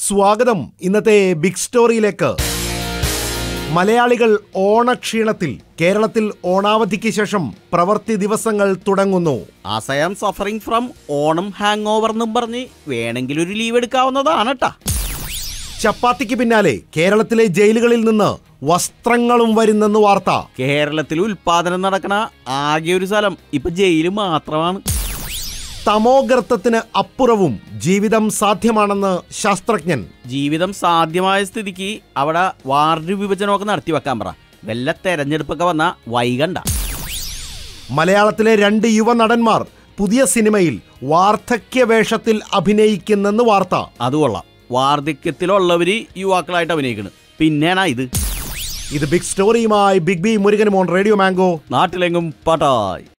സ്വാഗതം ഇന്നത്തെ ബിഗ് സ്റ്റോറിയിലേക്ക്. മലയാളികൾ ഓണക്ഷീണത്തിൽ. കേരളത്തിൽ ഓണാവധിക്ക് ശേഷം പ്രവൃത്തി ദിവസങ്ങൾ തുടങ്ങുന്നു. As I am suffering from Onam hangover എന്നും പറഞ്ഞ് വേണമെങ്കിൽ ഒരു ലീവ് എടുക്കാവുന്നതാണ് ട്ടാ. ചപ്പാത്തിക്ക് പിന്നാലെ കേരളത്തിലെ ജയിലുകളിൽ നിന്ന് വസ്ത്രങ്ങളും വരുന്നെന്ന് വാർത്ത. കേരളത്തിൽ ഉൽപാദനം നടക്കണ ആകെ ഒരു സ്ഥലം ഇപ്പൊ ജയില് മാത്രമാണ്. തമോഗർത്തത്തിന് അപ്പുറവും ജീവിതം സാധ്യമാണെന്ന് ശാസ്ത്രജ്ഞൻ. ജീവിതം സാധ്യമായ സ്ഥിതിക്ക് അവിടെ വാർഡ് വിഭജനമൊക്കെ നടത്തി വെക്കാൻ പറ. വല്ല തെരഞ്ഞെടുപ്പൊക്കെ വന്ന വൈകണ്ട. മലയാളത്തിലെ 2 യുവ നടന്മാർ പുതിയ സിനിമയിൽ വാർദ്ധക്യ വേഷത്തിൽ അഭിനയിക്കുന്നെന്ന് വാർത്ത. അത് കൊള്ളാം. വാർദ്ധക്യത്തിലുള്ളവര് യുവാക്കളായിട്ട് അഭിനയിക്കണം. പിന്നെയാണ് ഇത് ബിഗ് സ്റ്റോറിയുമായി ബിഗ് ബി മുരുകനും ഓൺ റേഡിയോ മാംഗോ. നാട്ടിലെങ്ങും പാട്ടായി.